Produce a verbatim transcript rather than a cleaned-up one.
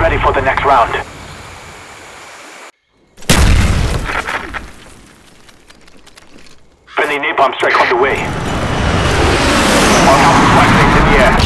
ready for the next round. Friendly napalm strike on the way. All help flags in the air.